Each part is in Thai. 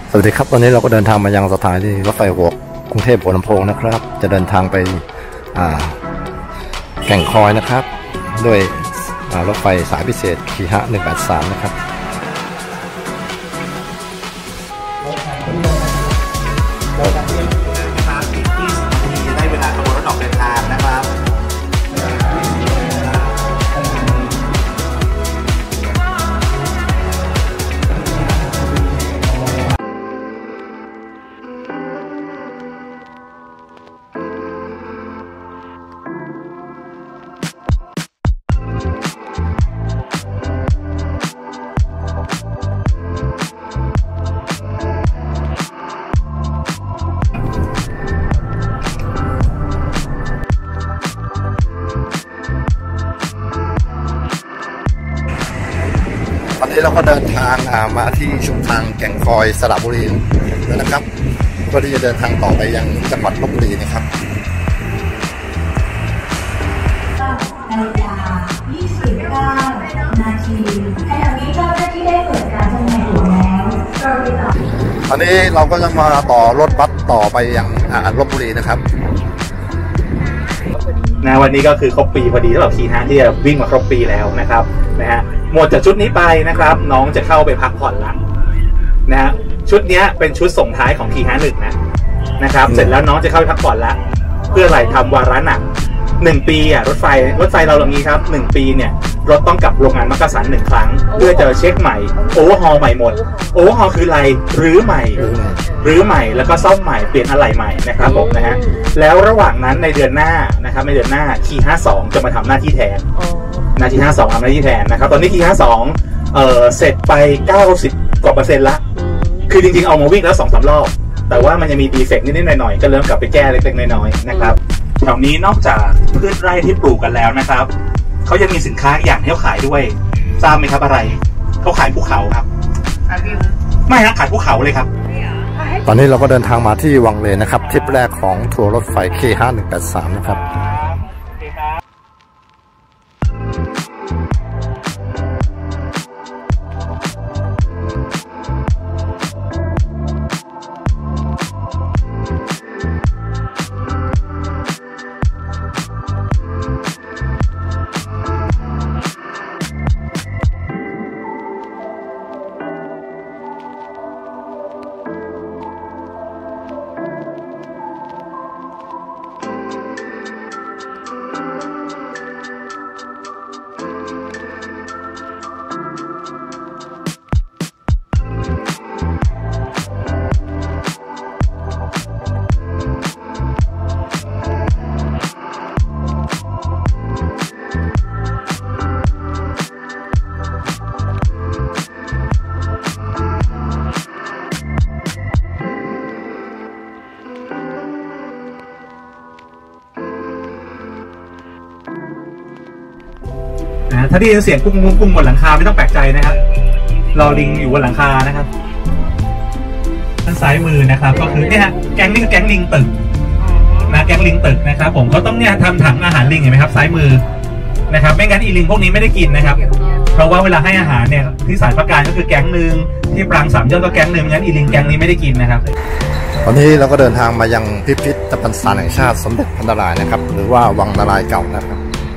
สวัสดีครับวันนี้เราก็เดินทางมายังสถานีรถไฟหัวกรุงเทพหัวลำโพงนะครับจะเดินทางไปแก่งคอยนะครับด้วยรถไฟสายพิเศษคีฮะ183นะครับเราจะเตรียมนะครับอีก20 นาทีจะได้เวลาขบวนรถออกเดินทางนะครับตอนนี้เราก็เดินทางมาที่ชุมทางแก่งคอยสระบุรีแล้วนะครับเพื่อที่จะเดินทางต่อไปยังจังหวัดลพบุรีนะครับนาฬิกา 29 นาทีขณะนี้เจ้าหน้าที่ได้เปิดการจำหน่ายตั๋วแล้วตอนนี้เราก็ยังมาต่อรถบัสต่อไปยังลพบุรีนะครับวันนี้ก็คือครบปีพอดีสำหรับคีฮะที่จะวิ่งมาครบปีแล้วนะครับหมดจากชุดนี้ไปนะครับน้องจะเข้าไปพักผ่อนละชุดนี้เป็นชุดส่งท้ายของคีฮะ1นะครับเสร็จแล้วน้องจะเข้าไปพักผ่อนละเพื่ออะไรทำวาระหนัก1 ปีรถไฟเราอย่างนี้ครับ1 ปีเนี่ยรถต้องกลับโรงงานมักกะสัน1 ครั้งเพื่อจะเช็คใหม่โอเวอร์ฮอลใหม่หมดโอเวอร์ฮอลคืออะไรรื้อใหม่แล้วก็ซ่อมใหม่เปลี่ยนอะไหล่ใหม่นะครับผมแล้วระหว่างนั้นในเดือนหน้านะครับในเดือนหน้าคีฮะ2จะมาทำหน้าที่แทนคีฮะ2ทำหน้าที่แทนนะครับตอนนี้คีฮะ2เสร็จไป90 กว่า%ละคือจริงๆเอามาวิ่งแล้ว 2-3 รอบแต่ว่ามันยังมีดีเฟกต์นิดๆหน่อยๆก็เริ่มกลับไปแก้เล็กๆน้อยๆนะครับแถวนี้นอกจากพืชไร่ที่ปลูกกันแล้วนะครับเขายังมีสินค้าอย่างที่เขาขายด้วยทราบไหมครับอะไรเขาขายภูเขาครับไม่ครับขายภูเขาเลยครับตอนนี้เราก็เดินทางมาที่วังเลนนะครับทริปแรกของทัวร์รถไฟคีฮะ183นะครับถ้าได้ยินเสียงกุ้งบนหลังคาไม่ต้องแปลกใจนะครับเราลิงอยู่บนหลังคานะครับด้านซ้ายมือนะครับก็คือเนี่ยแก๊งลิงตึกแก๊งลิงตึกนะครับผมก็ต้องทำถังอาหารลิงเห็นไหมครับซ้ายมือนะครับไม่งั้นอีลิงพวกนี้ไม่ได้กินนะครับเพราะว่าเวลาให้อาหารเนี่ยที่สายประการก็คือแก๊งหนึ่งที่ปรางสามยอดก็แก๊งหนึ่งงั้นอีลิงแก๊งนี้ไม่ได้กินนะครับตอนนี้เราก็เดินทางมายังพิพิธภัณฑ์สถานแห่งชาติสมเด็จพระนารายณ์นะครับหรือว่าวังนารายณ์เก่านะครับ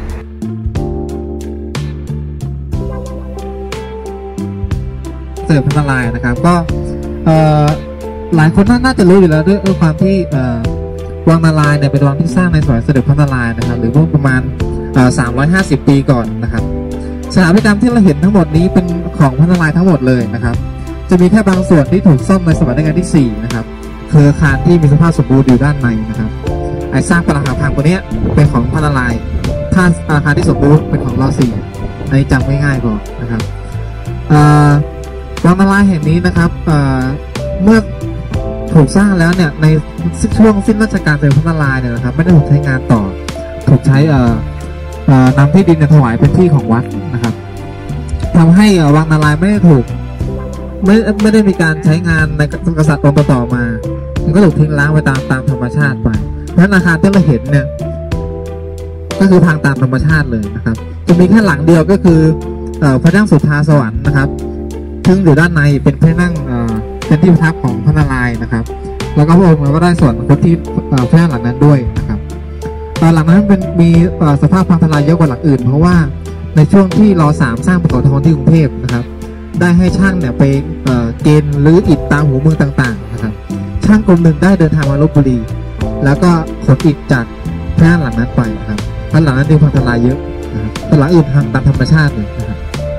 สมเด็จพระนารายณ์นะครับก็หลายคนน่าจะรู้อยู่แล้วด้วยความที่วังนารายณ์เนี่ยเป็นวังที่สร้างในสมัยสมเด็จพระนารายณ์นะครับหรือว่าประมาณ350 ปีก่อนนะครับสถาปัตยกรรมที่เราเห็นทั้งหมดนี้เป็นของพระนารายณ์ทั้งหมดเลยนะครับจะมีแค่บางส่วนที่ถูกซ่อมในสมัยรัชกาลที่4นะครับคืออาคารที่มีสภาพสมบูรณ์อยู่ด้านในนะครับไอ้สร้างปรักหักพังตัวนี้เป็นของพระนารายณ์ถ้าอาคารที่สมบูรณ์เป็นของร.4ในจำง่ายๆก่อนนะครับวังนารายณ์แห่งนี้นะครับเมื่อถูกสร้างแล้วเนี่ยในช่วงสิ้นราชการสมเด็จพระนารายณ์เนี่ยนะครับไม่ได้ถูกใช้งานต่อถูกใช้นำที่ดินถวายเป็นที่ของวัดนะครับทำให้วังนารายณ์ไม่ได้มีการใช้งานในกษัตริย์องค์ต่อมามันก็ถูกทิ้งล้างไปตามธรรมชาติไปเพราะอาคารที่เราเห็นเนี่ยก็คือพังตามธรรมชาติเลยนะครับจะมีแค่หลังเดียวก็คือพระนั่งสุธาสวรรค์นะครับซึ่งอยู่ด้านในเป็นพระนั่งเป็นที่ประทับของพระนารายณ์นะครับแล้วก็พระองค์ก็ได้สวรรคตที่พระหลังนั้นด้วยนะครับหลังนั้นมีสภาพพังทลายเยอะกว่าหลังอื่นเพราะว่าในช่วงที่ร.3 สร้างปตท.ที่กรุงเทพนะครับได้ให้ช่างเนี่ยไปเกณฑ์หรืออิฐตามหัวเมืองต่างๆนะครับช่างกลุ่มหนึ่งได้เดินทางมาลพบุรีแล้วก็ขนอิฐจากพระหลังนั้นไปนะครับพระหลังนั้นจึงพังทลายเยอะนะครับแต่หลังอื่นทำตามธรรมชาติเลยนะครับ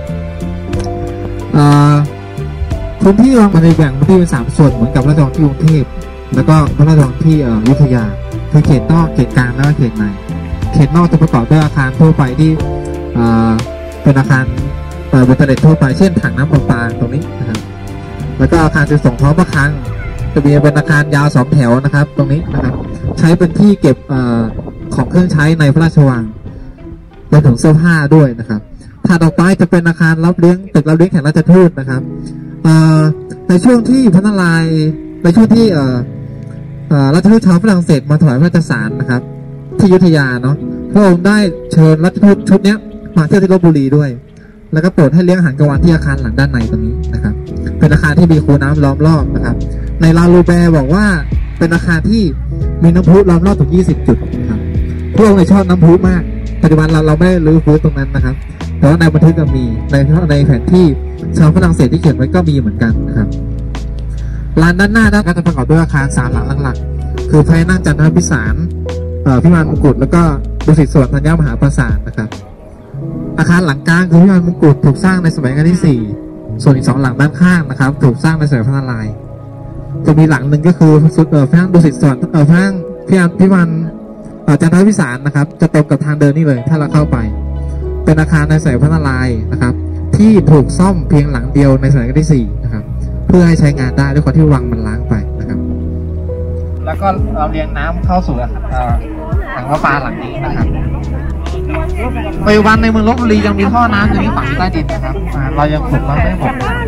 พื้นที่วางมาในแบ่งพื้นที่เป็น3 ส่วนเหมือนกับพระราชวังที่กรุงเทพแล้วก็พระราชวังที่อยุธยาคือเขตนอกเขตกลางและเขตในเขตนอกจะประกอบด้วยอาคารทั่วไปที่เป็นอาคารเบญจเดชทั่วไปเช่นถังน้ำประปาตรงนี้นะครับแล้วก็อาคารจะส่งท้องพระคลังจะมีเป็นอาคารยาว2 แถวนะครับตรงนี้นะครับใช้เป็นที่เก็บของเครื่องใช้ในพระราชวังรวมถึงเสื้อผ้าด้วยนะครับถัดออกไปจะเป็นอาคารรับเลี้ยงตึกรับเลี้ยงแขกราชทูตนะครับในช่วงที่พระนารายณ์ในช่วงที่ราชทูตชาวฝรั่งเศสมาถวายพระราชสารนะครับที่อยุธยาเนาะพระองค์ได้เชิญราชทูตชุดนี้มาเที่ยวที่ลพบุรีด้วยแล้วก็โปรดให้เลี้ยงอาหารกลางวันที่อาคารหลังด้านในตรงนี้นะครับเป็นอาคารที่มีคูน้ำล้อมรอบนะครับในลาลูแบร์บอกว่าเป็นอาคารที่มีน้ำพุล้อมรอบถึง20 จุดนะครับพระองค์ชอบน้ำพุมากปัจจุบันเราไม่ได้รื้อฟื้นตรงนั้นนะครับแต่ว่าในบันทึกก็มีในแผนที่ชาวฝรั่งเศสที่เขียนไว้ก็มีเหมือนกันนะครับลานด้านหน้าก็จะประกอบด้วยอาคาร3 หลังหลักๆคือพระนั่งจันทพิสารพิมานมงกุฎแล้วก็ดุสิตสวรรค์ธัญญมหาปราสาทนะครับอาคารหลังกลางคือพิมานมงกุฎถูกสร้างในสมัยรัชกาลที่4ส่วนอีก2 หลังด้านข้างนะครับถูกสร้างในสมัยพระนารายณ์จะมีหลังหนึ่งก็คือพระนั่งดุสิตสวรรค์พระนั่งพิมานจันทพิสารนะครับจะตรงกับทางเดินนี่เลยถ้าเราเข้าไปเป็นอาคารในสมัยพระนารายณ์นะครับที่ถูกซ่อมเพียงหลังเดียวในสมัยรัชกาลที่4นะครับเพื่อให้ใช้งานได้ด้วยความที่วังมันล้างไปนะครับแล้วก็เราเลี้ยงน้ำเข้าสู่ถังประปาหลังนี้นะครับปัจจุบันในเมืองลพบุรียังมีท่อน้ำอยู่ที่ฝังใต้ดินนะครับเรายังขุดมาไม่หมด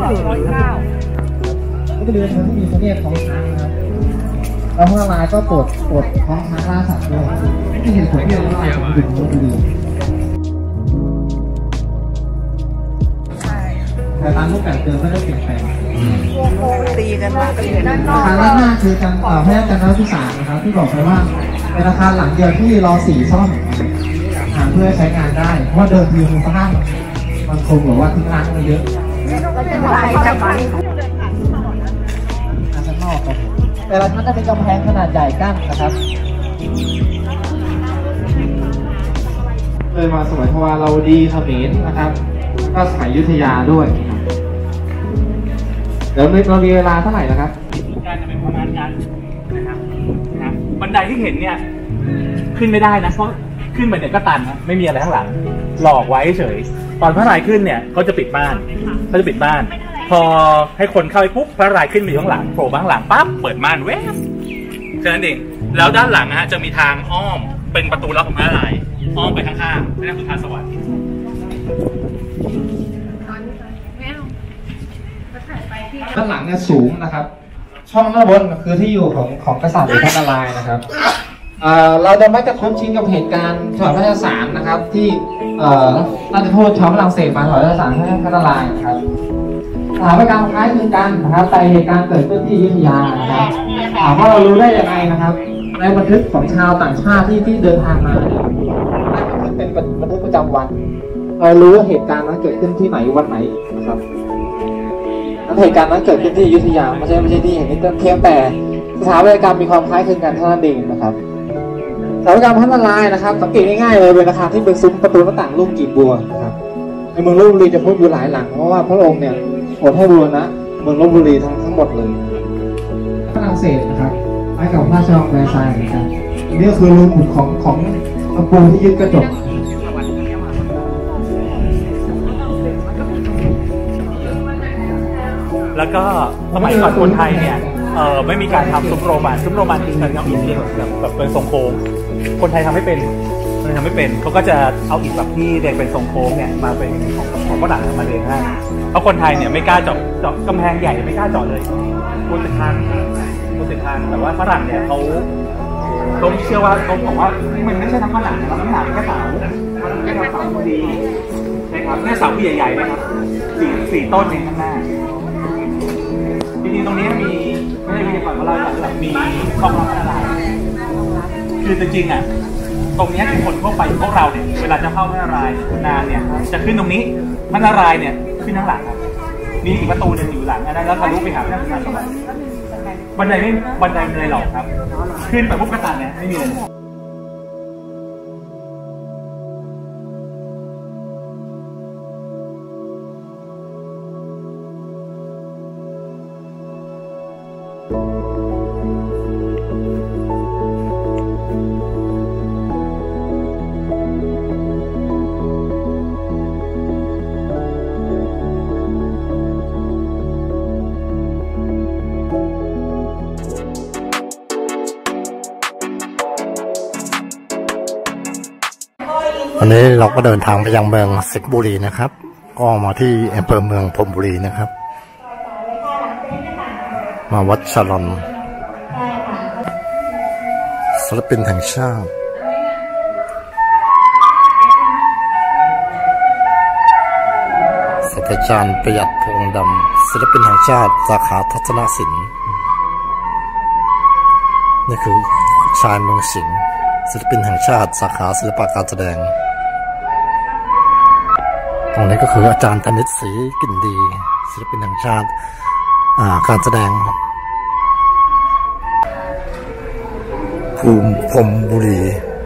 ก็เป็นเรือที่มีพระเนตรท้องช้างนะครับแล้วพระนารายณ์ก็โปรดท้องช้างล่าสัตว์ด้วยที่เห็นผลที่เราได้ของดึงลพบุรีแต่ตามรูปแบบเดิมไม่ได้เปลี่ยนแปลงตีกันมาอาคารด้านหน้าคือการพระจันทพิสารนะครับที่บอกไปว่าเป็นอาคารหลังเดียวที่ร.4 ซ่อมเพื่อใช้งานได้เพราะว่าเดิมทีมันสร้างมันคงหรือว่าทิ้งร้างมาเยอะข้างนอกครับแต่ละท่านจะเป็นกำแพงขนาดใหญ่กั้นนะครับเลยมาสมัยทวารวดีเขมรนะครับก็สมัยอยุธยาด้วยเดี๋ยวเรามีเวลาเท่าไหร่นะครับการจะเป็นประมาณนั้นนะครับบันไดที่เห็นเนี่ยขึ้นไม่ได้นะเพราะขึ้นไปเนี่ยก็ตันนะไม่มีอะไรข้างหลังหลอกไว้เฉยตอนพระนารายณ์ขึ้นเนี่ยเขาจะปิดบ้านพอให้คนเข้าไปปุ๊บพระนารายณ์ขึ้นไปข้างหลังโผล่ข้างหลังปั๊บเปิดม่านแว๊บแค่นั้นเองแล้วด้านหลังฮะจะมีทางอ้อมเป็นประตูลับของพระนารายณ์อ้อมไปข้างๆไม่ได้คือทางสวรรค์ด้านหลังเนี่ยสูงนะครับช่องด้านบนคือที่อยู่ของกษัตริย์หรือพระนารายณ์นะครับเราจะไม่กระทบชินกับเหตุการณ์ถวายพระราชสารนะครับที่ราชทูตชาวฝรั่งเศสมาถวายพระราชสารให้พระนารายณ์นะครับสถานการณ์คล้ายคลึงกันนะครับแต่เหตุการณ์เกิดขึ้นที่อยุธยานะครับถามว่าเรารู้ได้ยังไงนะครับในบันทึกของชาวต่างชาติที่เดินทางมาเป็นบันทึกประจำวันเรารู้ว่าเหตุการณ์นั้นเกิดขึ้นที่ไหนวันไหนนะครับเหตุการณ์นั้นเกิดขึ้นที่อยุธยาไม่ใช่ที่เห็นนี่เพียงแต่สถาปัตยกรรมมีความคล้ายคลึงกันเท่านั้นเองนะครับสถาปัตยกรรมพระนารายณ์นะครับสังเกตง่ายๆเลยเป็นอาคารที่เป็นซุ้มประตูหน้าต่างรูปกีบบัวนะครับในเมืองลพบุรีจะพบอยู่หลายหลังเพราะว่าพระองค์เนี่ยโปรดให้บูรณะเมืองลพบุรีทั้งหมดเลยฝรั่งเศสนะครับให้กับพระราชวังแวร์ซายน์นะครับนี่ก็คือรูขุมของตะปูที่ยึดกระจกแล้วก็สมัยก่อนคนไทยเนี่ยไม่มีการทำซุ้มโรมันคือการเอาอิฐแบบเป็นทรงโค้งคนไทยทำไม่เป็นเขาก็จะเอาอิฐแบบที่เรียงเป็นทรงโค้งเนี่ยมาเป็นของฝรั่งมาเรียงให้เพราะคนไทยเนี่ยไม่กล้าเจาะกำแพงใหญ่ไม่กล้าเจาะเลยกลัวติดทางแต่ว่าฝรั่งเนี่ยเขาเชื่อว่าเขาบอกว่ามันไม่ใช่ทั้งฝรั่งแล้วน้ำหนักแค่เสาพอดีใช่ครับแค่เสาใหญ่ๆนะครับ4 ต้นเองข้างหน้าจริงๆตรงนี้มีไม่ได้วิทยากรมาเล่าให้ฟังมีช่องรับอะไรคือจริงๆอ่ะตรงนี้คือคนทั่วไปพวกเราเนี่ยเวลาจะเข้าพระนารายณ์นานเนี่ยจะขึ้นตรงนี้พระนารายณ์เนี่ยขึ้นข้างหลังครับมีอีกประตูหนึ่งอยู่หลังนะแล้วทะลุไปหาพระนารายณ์บันไดไม่เลยหรอกครับขึ้นไปปุ๊บกระตันเนี่ยไม่มีเลยวันนี้เราก็เดินทางไปยังเมืองสิงห์บุรีนะครับก็มาที่อำเภอเมืองพรหมบุรีนะครับมาวัดชลอนศิลปินแห่งชาติศาสตราจารย์ประหยัดพงษ์ดำศิลปินแห่งชาติสาขาทัศนศิลป์นี่คือชายเมืองสิงห์ศิลปินแห่งชาติสาขาศิลปะการแสดงตรงนี้ก็คืออาจารย์ธนิตศรีกลิ่นดีศิลปินแห่งชาติการแสดงภูมิพรหมบุรี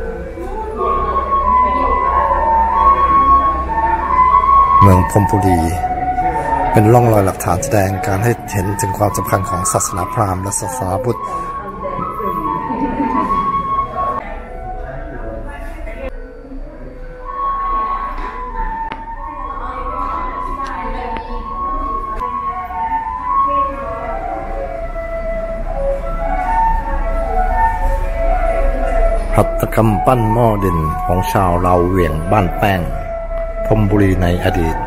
เมืองพรหมบุรีเป็นร่องรอยหลักฐานแสดงการให้เห็นถึงความสำคัญของศาสนาพราหมณ์และศาสนาพุทธหัตถกรรมปั้นหม้อดินของชาวลาวเวียงบ้านแป้งพรหมบุรีในอดีต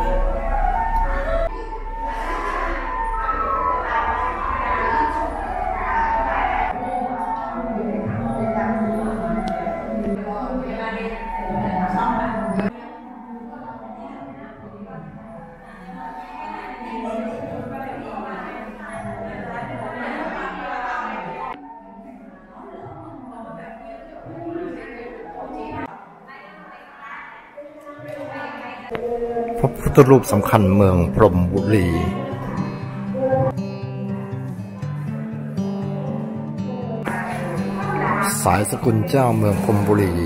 พระพุทธรูปสำคัญเมืองพรหมบุรีสายสกุลเจ้าเมืองพรหมบุรี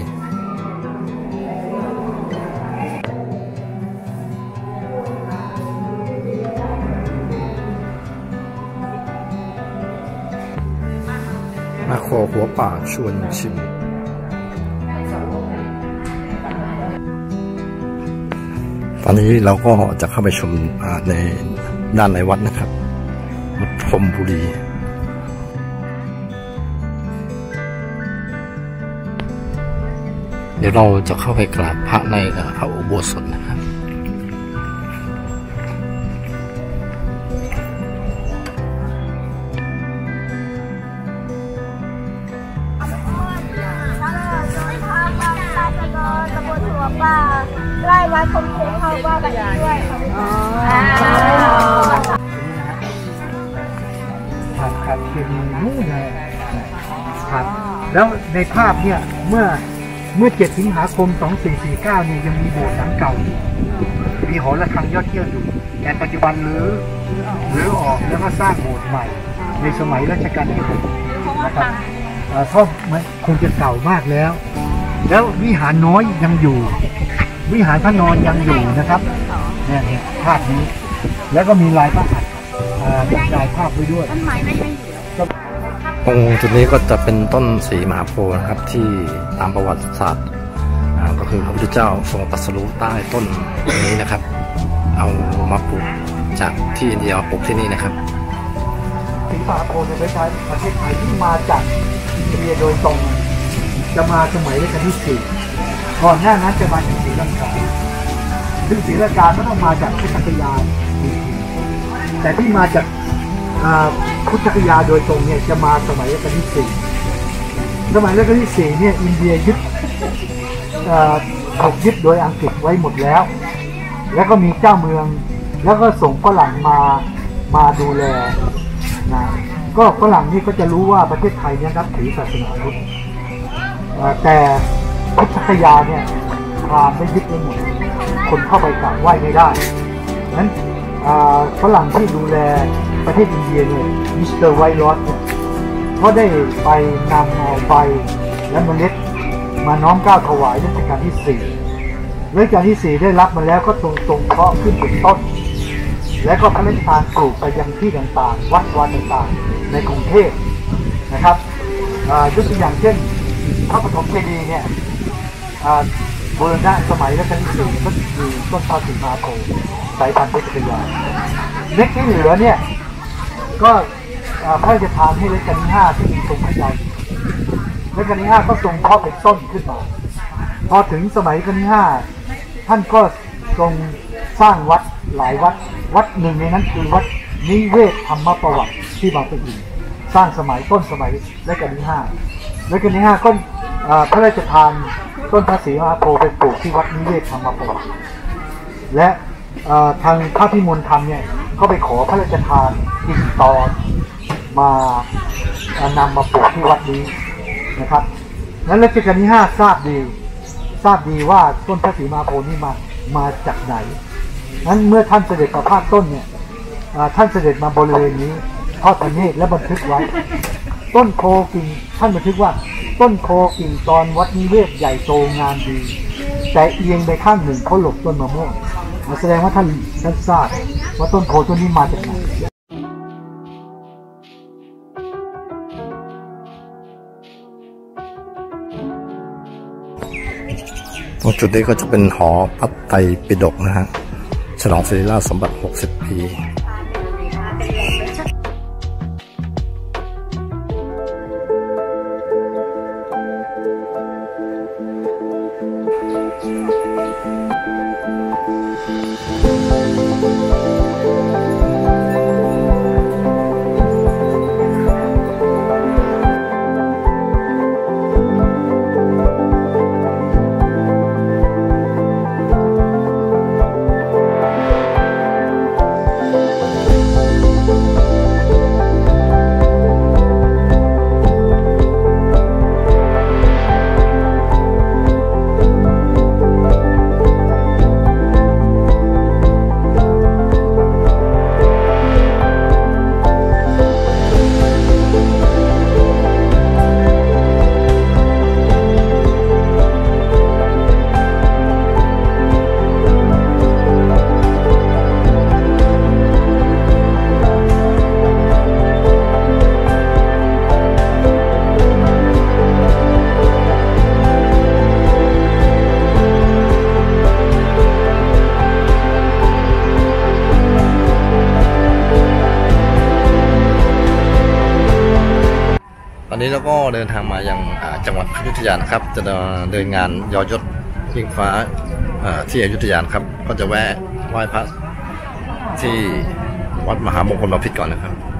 มาขอหัวป่าชวนชิมตอนนี้เราก็จะเข้าไปชมในด้านในวัดนะครับวัดพรหมบุรีเดี๋ยวเราจะเข้าไปกราบพระในพระอุโบสถนะครับใกล้วัดคมเขตเข้าว่ากันด้วยครับเป็นนู่นเลยครับแล้วในภาพเนี่ยเมื่อ7 สิงหาคม 2449เนี่ยยังมีโบสถ์หลังเก่ามีหอระฆังยอดเยี่ยมอยู่แต่ปัจจุบันรื้อออกแล้วก็สร้างโบสถ์ใหม่ในสมัยรัชกาลที่ 6นะครับท่อมันคงจะเก่ามากแล้ววิหารน้อยยังอยู่วิหารพระนอนยังอยู่นะครับเนี่ยภาพนี้แล้วก็มีลายพระหัตถ์ลายภาพไว้ด้วยตรงจุดนี้ก็จะเป็นต้นศรีมหาโพธิ์นะครับที่ตามประวัติศาสตร์ก็คือพระพุทธเจ้าทรงตรัสรู้ใต้ต้นนี้นะครับเอามาปลูกจากที่อินเดียปลูกที่นี่นะครับศรีมหาโพธิ์เป็นประเทศไทยที่มาจากอินเดียโดยตรงจะมาสมัยรัชกาลที่ 4ก่อนหน้านั้นจะมาจากศรีลังกาซึ่งศรีลังกาก็ต้องมาจากพุทธคยาแต่ที่มาจากพุทธคยาโดยตรงเนี่ยจะมาสมัยรัชกาลที่ 4สมัยรัชกาลที่ 4เนี่ยอินเดียถูกยึดโดยอังกฤษไว้หมดแล้วก็มีเจ้าเมืองแล้วก็ส่งฝรั่งมาดูแลนะก็ฝรั่งนี่ก็จะรู้ว่าประเทศไทยเนี่ยนับถือศาสนาพุทธแต่พัทยาเนี่ยพราหมณ์ได้ยึดไว้หมดคนเข้าไปกราบไหว้ไม่ได้นั้นฝรั่งที่ดูแลประเทศอินเดียเนี่ยมิสเตอร์ไวท์ลอสเนี่ยเขาได้ไปนำเอาใบและเมล็ดมาน้อมเกล้าถวายรัชกาลที่4รัชกาลที่4ได้รับมาแล้วก็ตรงเพาะขึ้นเป็นต้นและก็พระราชทานปลูกไปยังที่ต่างๆวัดวาต่างๆในกรุงเทพนะครับยกตัวอย่างเช่นพระปฐมเจดีย์เนี่ยบูรณะสมัยรัชกาลที่4ก็คือต้นพระศรีมหาโพธิ์สายพันธุ์เพชรยาเล็กที่เหลือเนี่ยก็พระราชทานให้รัชกาลที่5ที่มีทรงพระเยาว์รัชกาลที่5ก็ทรงเพาะเป็นต้นขึ้นมาพอถึงสมัยรัชกาลที่5ท่านก็ทรงสร้างวัดหลายวัดหนึ่งในนั้นคือวัดนิเวศธรรมประวัติที่บางปะอินสร้างสมัยต้นสมัยรัชกาลที่5รัชกาลที่5ก็พระราชทานต้นพระศรีมหาโพธิ์ไปปลูกที่วัดนิเวศธรรมประวัติและทางพระพิมลธรรมเนี่ยก็ไปขอพระราชทานกิ่งตอนมานำมาปลูกที่วัดนี้นะครับนั้นรัชกาลที่5ทราบดีว่าต้นพระศรีมหาโพธิ์นี่มาจากไหนนั้นเมื่อท่านเสด็จประพาสต้นเนี่ยท่านเสด็จมาบริเวณนี้ทอดพระเนตรและบันทึกไว้ต้นโพกิ่งท่านบันทึกว่าต้นโพกิ่งตอนวัดนิเวศใหญ่โตงามดีแต่เอียงไปข้างหนึ่งเขาหลบต้นมะม่วงแสดงว่าท่านทราบว่าต้นโพต้นนี้มาจากไหนตรงจุดนี้ก็จะเป็นหอพระไตรปิฎกนะฮะฉลองศิริราชสมบัติ60 ปีตอนนี้เราก็เดินทางมายังจังหวัดอยุธยานะครับจะเดินงานยอยศยิ่งฟ้าที่อยุธยาครับก็จะแวะไหว้พระที่วัดมหามงคลบพิตรก่อนนะครับ